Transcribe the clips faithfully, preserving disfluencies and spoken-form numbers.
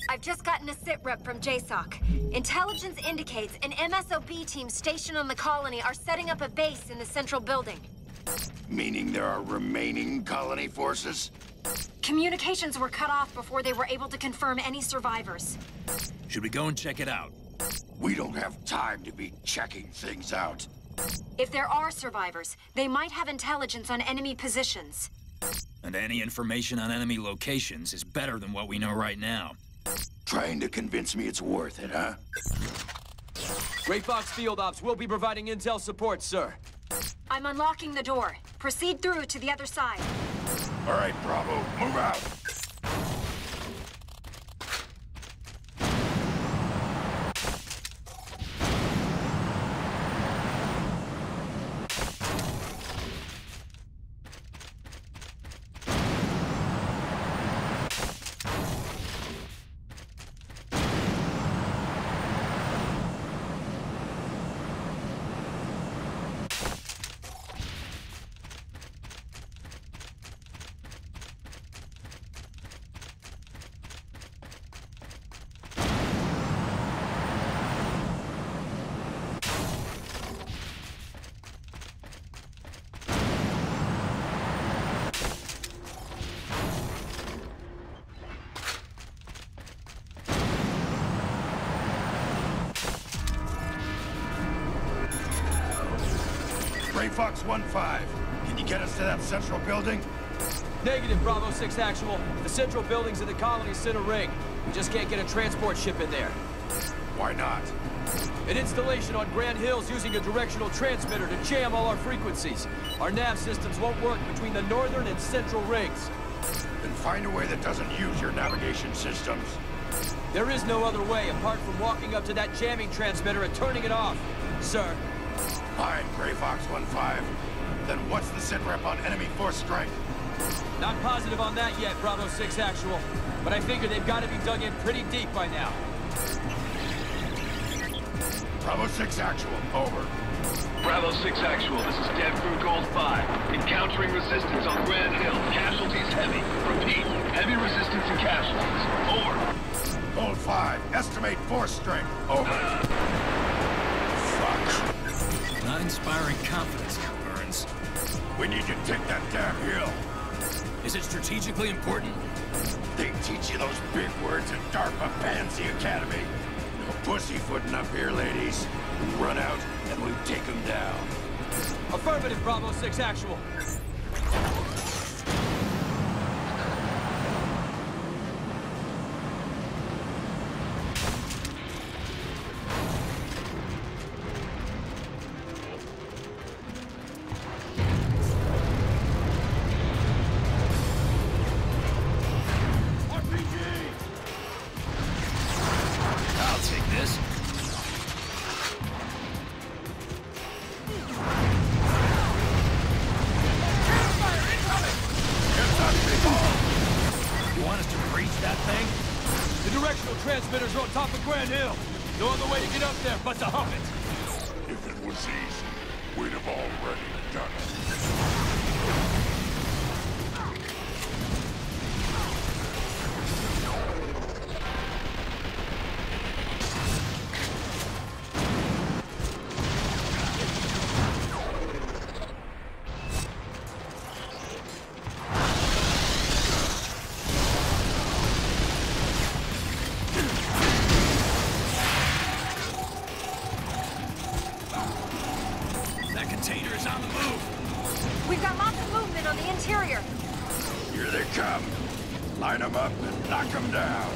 I've just gotten a sit rep from J SOC. Intelligence indicates an M S O B team stationed on the colony are setting up a base in the central building. Meaning there are remaining colony forces? Communications were cut off before they were able to confirm any survivors. Should we go and check it out? We don't have time to be checking things out. If there are survivors, they might have intelligence on enemy positions. And any information on enemy locations is better than what we know right now. Trying to convince me it's worth it, huh? Gray Fox Field Ops will be providing intel support, sir. I'm unlocking the door. Proceed through to the other side. All right, Bravo, move out. Gray Fox one five, can you get us to that central building? Negative, Bravo six Actual. The central buildings of the colony center ring. We just can't get a transport ship in there. Why not? An installation on Grand Hill's using a directional transmitter to jam all our frequencies. Our nav systems won't work between the northern and central rings. Then find a way that doesn't use your navigation systems. There is no other way apart from walking up to that jamming transmitter and turning it off, sir. Fine, Gray Fox one five. Then what's the sit rep on enemy force strength? Not positive on that yet, Bravo six Actual. But I figure they've got to be dug in pretty deep by now. Bravo six Actual, over. Bravo six Actual, this is Dev Crew Gold five. Encountering resistance on Grand Hill. Casualties heavy. Repeat, heavy resistance and casualties. Over. Gold five, estimate force strength, over. Fuck. Not inspiring confidence, Burns. We need to take that damn hill. Is it strategically important? They teach you those big words at DARPA Pansy Academy. No pussyfooting up here, ladies. We run out and we take them down. Affirmative, Bravo six Actual. Transmitters are on top of Grand Hill. No other way to get up there but to hump it. If it was easy, we'd have already done it. We've got lots of movement on the interior. Here they come. Line them up and knock them down.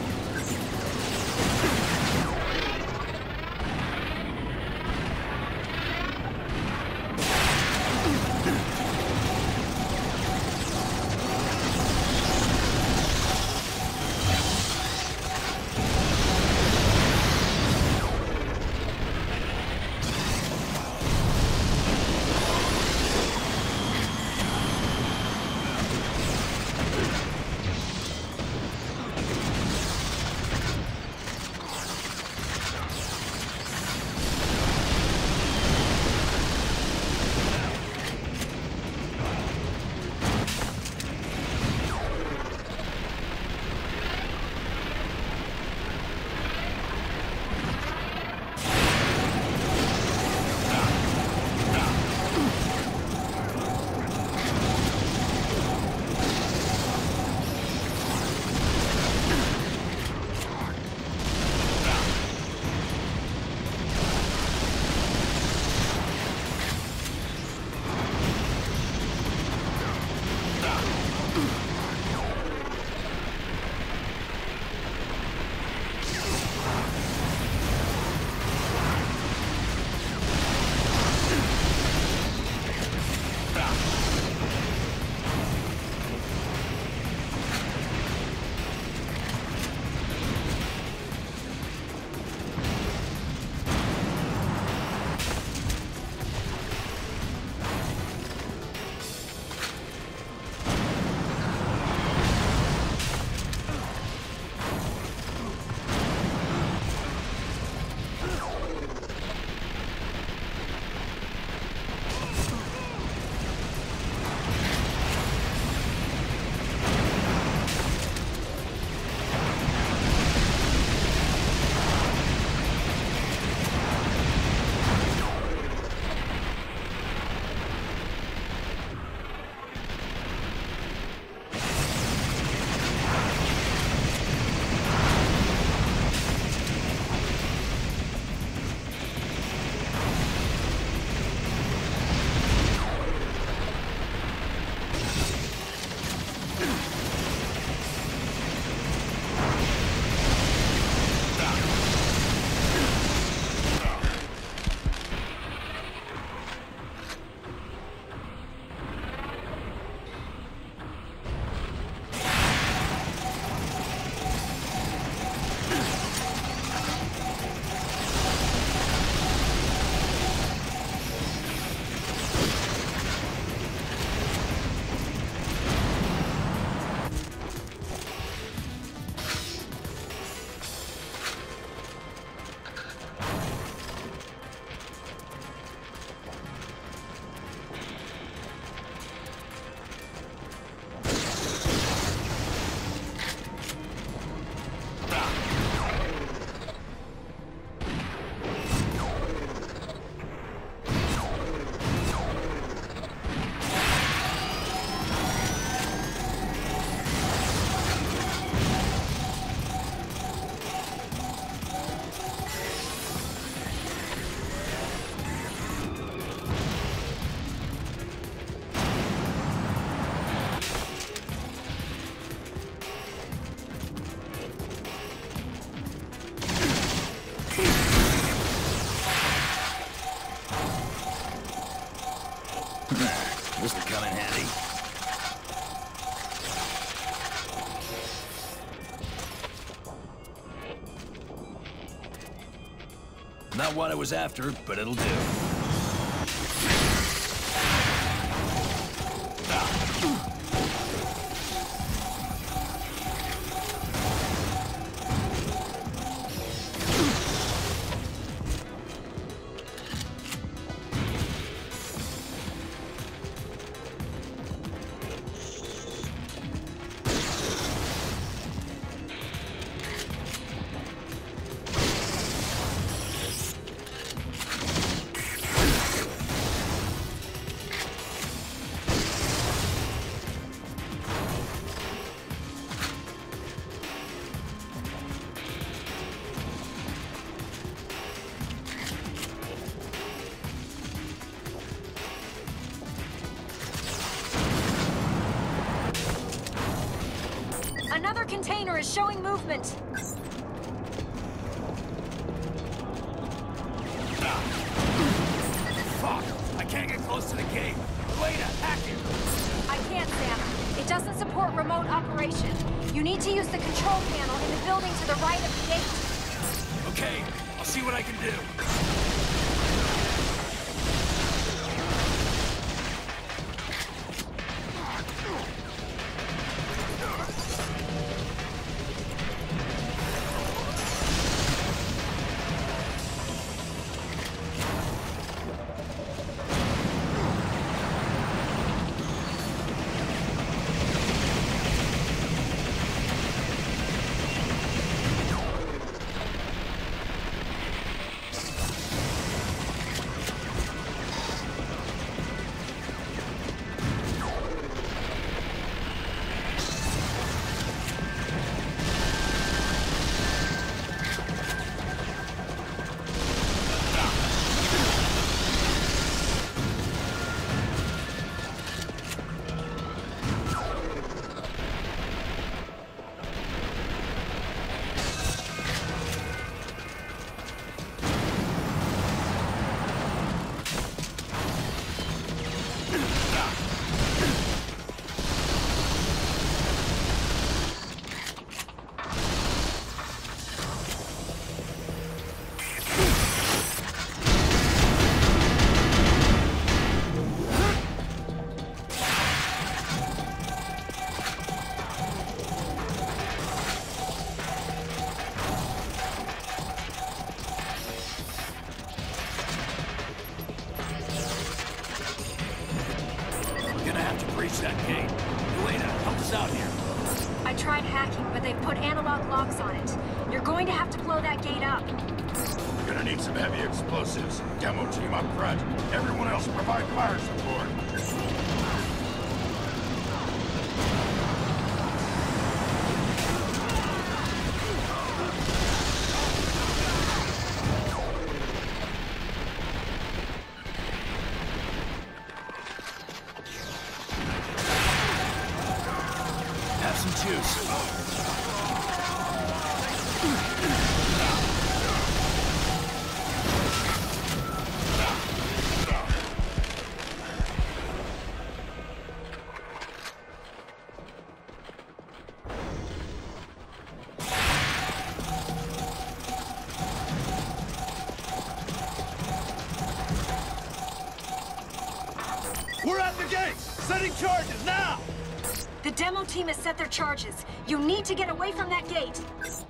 This'll come in handy. Not what I was after, but it'll do. Another container is showing movement. Fuck! I can't get close to the gate. Wait a hack it! I can't, Sam. It doesn't support remote operation. You need to use the control panel in the building to the right of the gate. Okay, I'll see what I can do. That gate. Elena, help us out here. I tried hacking, but they've put analog locks on it. You're going to have to blow that gate up. We're gonna need some heavy explosives. Demo team up front. Everyone else provide fire support. We're at the gate! Setting charges, now! The demo team has set their charges. You need to get away from that gate.